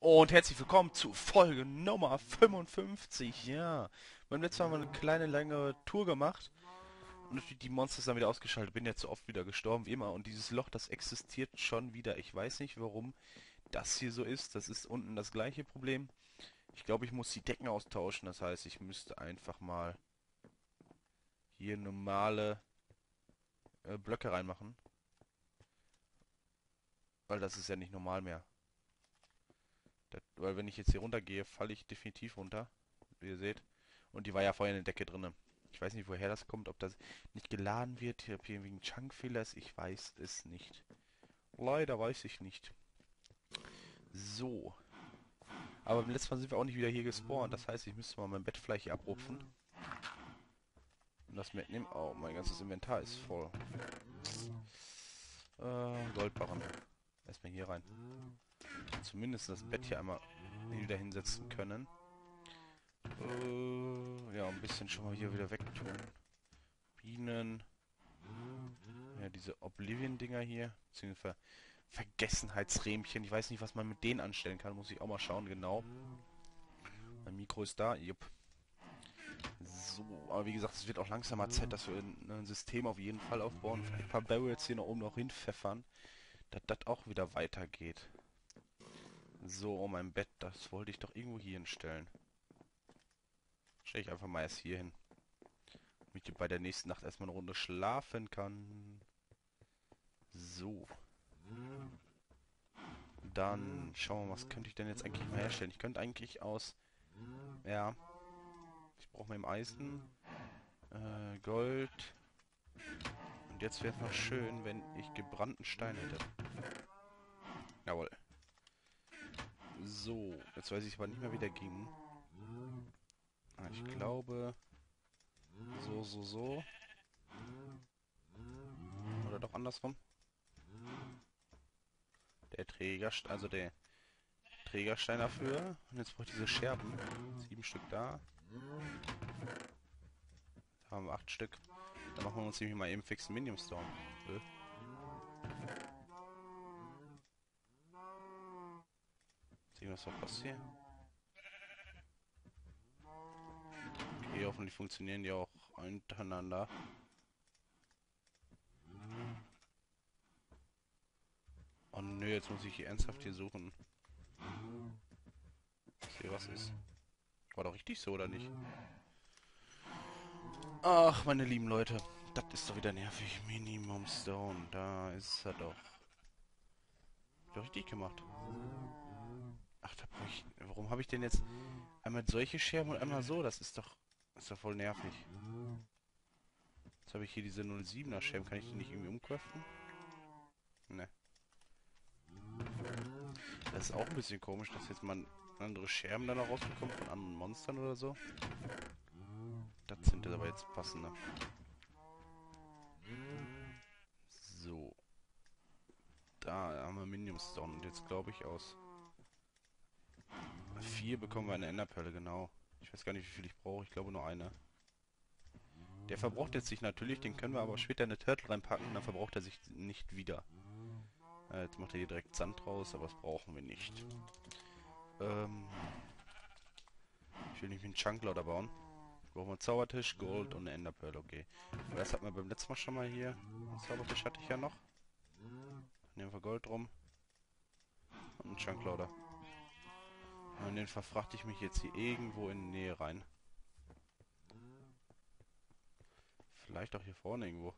Und herzlich willkommen zu Folge Nummer 55. Ja, beim letzten Mal haben wir eine kleine, lange Tour gemacht und natürlich die Monster sind wieder ausgeschaltet. Bin jetzt so oft wieder gestorben wie immer und dieses Loch, das existiert schon wieder. Ich weiß nicht, warum das hier so ist. Das ist unten das gleiche Problem. Ich glaube, ich muss die Decken austauschen. Das heißt, ich müsste einfach mal hier normale Blöcke reinmachen, weil das ist ja nicht normal mehr. Weil wenn ich jetzt hier runtergehe, falle ich definitiv runter, wie ihr seht. Und die war ja vorher in der Decke drinne. Ich weiß nicht, woher das kommt, ob das nicht geladen wird, ob hier wegen Chunk-Fehlers, ich weiß es nicht. Leider weiß ich nicht. So. Aber beim letzten Mal sind wir auch nicht wieder hier gespawnt. Das heißt, ich müsste mal mein Bett vielleicht hier abrupfen. Und das mitnehmen. Oh, mein ganzes Inventar ist voll. Goldbarren. Erstmal hier rein. Zumindest das Bett hier einmal wieder hinsetzen können. Ja, ein bisschen schon mal hier wieder wegtun. Bienen. Ja, diese Oblivion-Dinger hier. Beziehungsweise Vergessenheitsrähmchen. Ich weiß nicht, was man mit denen anstellen kann. Muss ich auch mal schauen, genau. Mein Mikro ist da. Jupp. So, aber wie gesagt, es wird auch langsam mal Zeit, dass wir ein System auf jeden Fall aufbauen. Vielleicht ein paar Barrels hier noch oben noch hinpfeffern. Dass das auch wieder weitergeht. So, oh, mein Bett. Das wollte ich doch irgendwo hier hinstellen. Stelle ich einfach mal erst hier hin. Damit ich bei der nächsten Nacht erstmal eine Runde schlafen kann. So. Dann schauen wir mal, was könnte ich denn jetzt eigentlich mal herstellen? Ich könnte eigentlich aus... Ja. Ich brauche mal im Eisen. Gold. Und jetzt wäre es noch schön, wenn ich gebrannten Stein hätte. Jawohl. So. Jetzt weiß ich aber nicht mehr, wie der ging. Ich glaube... So. Oder doch andersrum. Der also der Trägerstein dafür. Und jetzt brauche ich diese Scherben. 7 Stück da. Da haben wir 8 Stück. Dann machen wir uns nämlich mal eben fix einen Minium Storm. Sehen wir, was verpasst hier. Okay, hoffentlich funktionieren die auch untereinander. Oh nö, jetzt muss ich hier ernsthaft hier suchen. Okay, was ist? War doch richtig so, oder nicht? Ach, meine lieben Leute. Das ist doch wieder nervig. Minimum Stone. Da ist er doch. Doch richtig gemacht. Ach, da brauche ich... Warum habe ich denn jetzt einmal solche Scherben und einmal so? Das ist doch... Ist doch voll nervig. Jetzt habe ich hier diese 07er Scherben. Kann ich die nicht irgendwie umkraften? Ne. Das ist auch ein bisschen komisch, dass jetzt mal andere Scherben da noch rausbekommt von anderen Monstern oder so. Das sind aber jetzt passende. So. Da haben wir Minium Stone. Und jetzt glaube ich aus 4 bekommen wir eine Enderperle, genau. Ich weiß gar nicht, wie viel ich brauche. Ich glaube nur eine. Der verbraucht jetzt sich natürlich, den können wir aber später in eine Turtle reinpacken, dann verbraucht er sich nicht wieder. Jetzt macht er hier direkt Sand raus, aber das brauchen wir nicht. Ich will nicht einen Chunkloader bauen. Brauchen wir einen Zaubertisch, Gold und eine Enderpearl, okay. Aber das hatten wir beim letzten Mal schon mal hier. Einen Zaubertisch hatte ich ja noch. Dann nehmen wir Gold drum. Und einen Chunkloader. Und den verfrachte ich mich jetzt hier irgendwo in die Nähe rein. Vielleicht auch hier vorne irgendwo.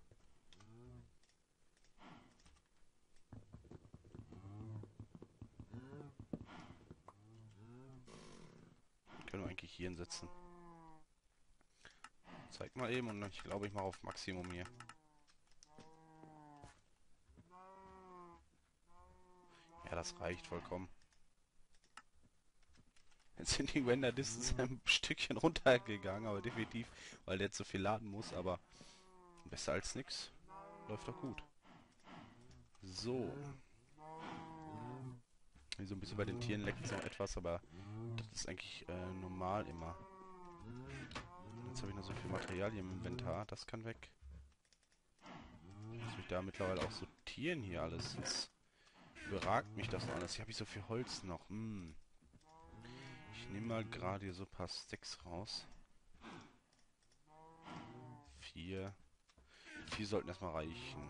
Können wir eigentlich hier hinsetzen. Zeig mal eben und ich glaube, ich mache auf Maximum hier. Ja, das reicht vollkommen. Jetzt sind die Render Distance ein Stückchen runtergegangen, aber definitiv, weil der jetzt so viel laden muss, aber besser als nix. Läuft doch gut. So. So ein bisschen bei den Tieren leckt es noch etwas, aber das ist eigentlich normal immer. Jetzt habe ich noch so viel Material hier im Inventar, das kann weg. Muss mich da mittlerweile auch sortieren hier alles. Jetzt überragt mich das noch alles. Hier habe ich so viel Holz noch. Ich nehme mal gerade hier so ein paar Sticks raus. 4. 4 sollten erstmal reichen.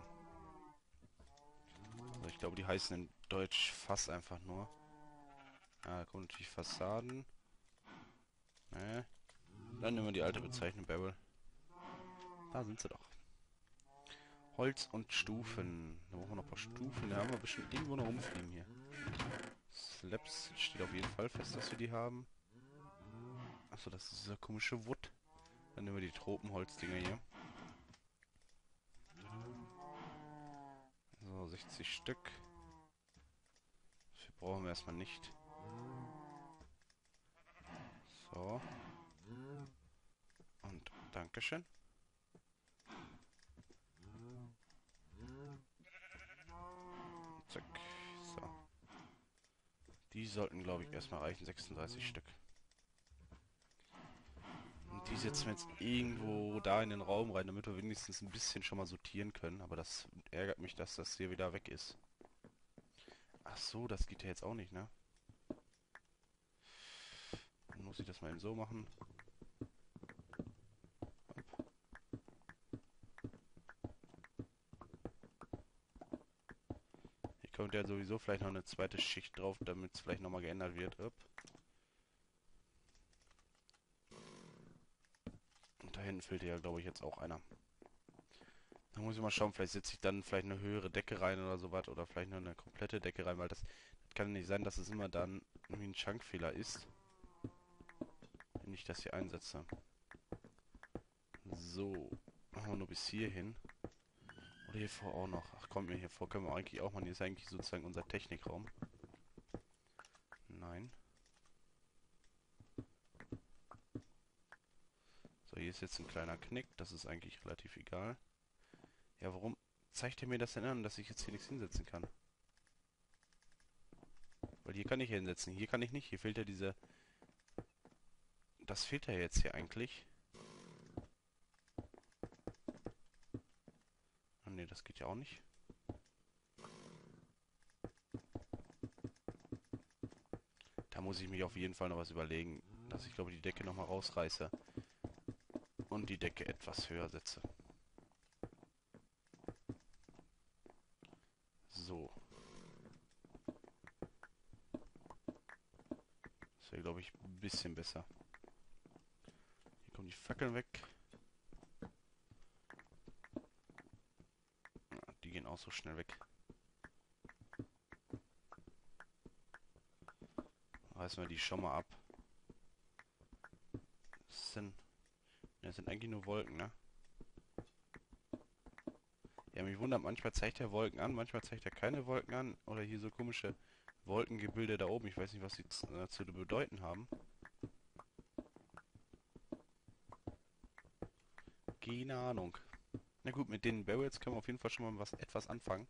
Also ich glaube, die heißen in Deutsch Fass einfach nur. Ja, da kommen natürlich Fassaden. Ne. Dann nehmen wir die alte Bezeichnung Barrel. Da sind sie doch. Holz und Stufen. Da brauchen wir noch ein paar Stufen. Da haben wir bestimmt irgendwo noch rumfliegen hier. Slabs steht auf jeden Fall fest, dass wir die haben. Achso, das ist dieser komische Wood. Dann nehmen wir die Tropenholzdinger hier. So, 60 Stück. Das brauchen wir erstmal nicht. So. Und Dankeschön. Zack. So. Die sollten, glaube ich, erstmal reichen. 36 Stück. Und die setzen wir jetzt irgendwo da in den Raum rein, damit wir wenigstens ein bisschen schon mal sortieren können. Aber das ärgert mich, dass das hier wieder weg ist. Ach so, das geht ja jetzt auch nicht, ne? Dann muss ich das mal eben so machen. Hier kommt ja sowieso vielleicht noch eine zweite Schicht drauf, damit es vielleicht nochmal geändert wird. Und da hinten fehlt ja, glaube ich, jetzt auch einer. Da muss ich mal schauen, vielleicht setze ich dann vielleicht eine höhere Decke rein oder sowas. Oder vielleicht noch eine komplette Decke rein, weil das kann nicht sein, dass es immer dann irgendwie ein Chunkfehler ist. Wenn ich das hier einsetze. So. Machen wir nur bis hierhin. Oder hier vor auch noch. Ach komm, hier vor können wir eigentlich auch machen. Hier ist eigentlich sozusagen unser Technikraum. Nein. So, hier ist jetzt ein kleiner Knick. Das ist eigentlich relativ egal. Ja, warum zeigt er mir das denn an, dass ich jetzt hier nichts hinsetzen kann? Weil hier kann ich hinsetzen. Hier kann ich nicht. Hier fehlt ja diese... Das fehlt ja jetzt hier eigentlich. Oh ne, das geht ja auch nicht. Da muss ich mich auf jeden Fall noch was überlegen, dass ich glaube die Decke nochmal rausreiße und die Decke etwas höher setze. So. Das wäre glaube ich ein bisschen besser. Hier kommen die Fackeln weg. Ja, die gehen auch so schnell weg. Reißen wir die schon mal ab. Das sind eigentlich nur Wolken, ne? Ja, mich wundert, manchmal zeigt er Wolken an, manchmal zeigt er keine Wolken an. Oder hier so komische Wolkengebilde da oben. Ich weiß nicht, was die zu bedeuten haben. Keine Ahnung. Na gut, mit den Barrels können wir auf jeden Fall schon mal etwas anfangen.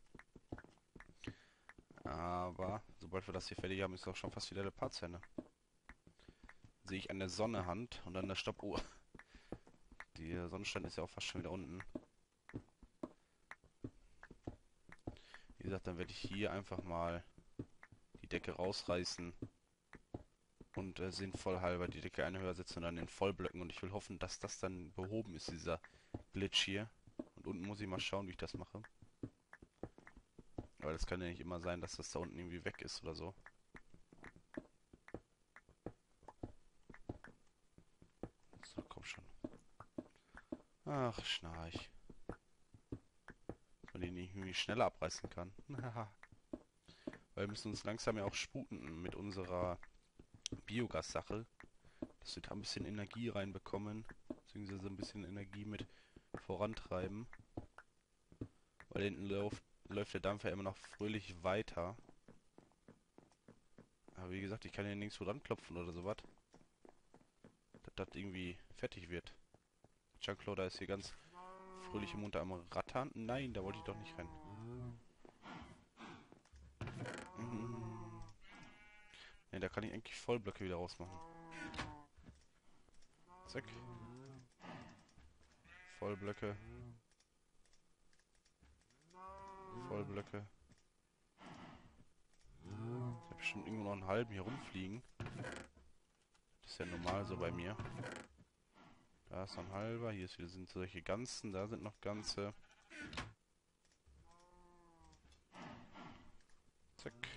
Aber sobald wir das hier fertig haben, ist auch schon fast wieder der Part zu Ende. Sehe ich an der Sonne und an der Stoppuhr. Der Sonnenstand ist ja auch fast schon wieder unten. Wie gesagt, dann werde ich hier einfach mal die Decke rausreißen und sinnvoll halber die Decke eine höher setzen und dann in Vollblöcken. Und ich will hoffen, dass das dann behoben ist, dieser Glitch hier. Und unten muss ich mal schauen, wie ich das mache. Aber das kann ja nicht immer sein, dass das da unten irgendwie weg ist oder so. So, komm schon. Ach, Schnarch. Dass man den nicht irgendwie schneller abreißen kann. Weil wir müssen uns langsam ja auch sputen mit unserer Biogas-Sache. Dass wir da ein bisschen Energie reinbekommen. Beziehungsweise ein bisschen Energie mit vorantreiben. Weil hinten läuft der Dampfer immer noch fröhlich weiter. Aber wie gesagt, ich kann hier nirgendwo dran klopfen oder sowas. Dass das irgendwie fertig wird. Junkloader ist hier ganz fröhlich im Munter am Rattern. Nein, da wollte ich doch nicht rein. Ne, da kann ich eigentlich Vollblöcke wieder rausmachen. Zack. Vollblöcke. Vollblöcke. Ich habe bestimmt irgendwo noch einen halben hier rumfliegen. Das ist ja normal so bei mir. Da ist noch ein halber. Hier sind solche ganzen. Da sind noch ganze. Zack.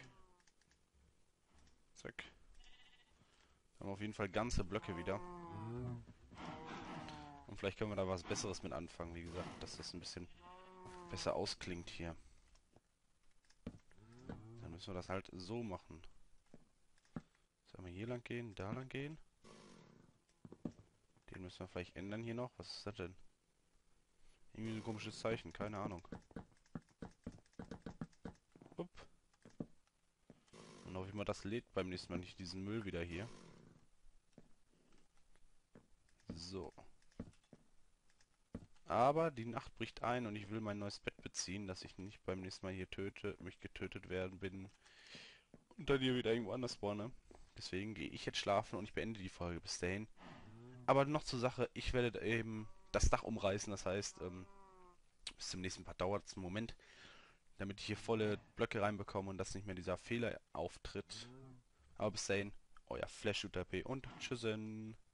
Zack. Haben wir auf jeden Fall ganze Blöcke wieder. Und vielleicht können wir da was Besseres mit anfangen, wie gesagt, dass das ein bisschen besser ausklingt hier. Dann müssen wir das halt so machen. Sollen wir hier lang gehen, da lang gehen? Den müssen wir vielleicht ändern hier noch. Was ist das denn? Irgendwie so ein komisches Zeichen, keine Ahnung. Upp. Und hoffe ich mal, das lädt beim nächsten Mal nicht diesen Müll wieder hier. So. Aber die Nacht bricht ein und ich will mein neues Bett beziehen, dass ich nicht beim nächsten Mal hier mich getötet werden bin und dann hier wieder irgendwo anders spawne. Deswegen gehe ich jetzt schlafen und ich beende die Folge bis dahin. Aber noch zur Sache, ich werde eben das Dach umreißen, das heißt, bis zum nächsten Part dauert es einen Moment, damit ich hier volle Blöcke reinbekomme und dass nicht mehr dieser Fehler auftritt. Aber bis dahin, euer Flash UTP und tschüssen.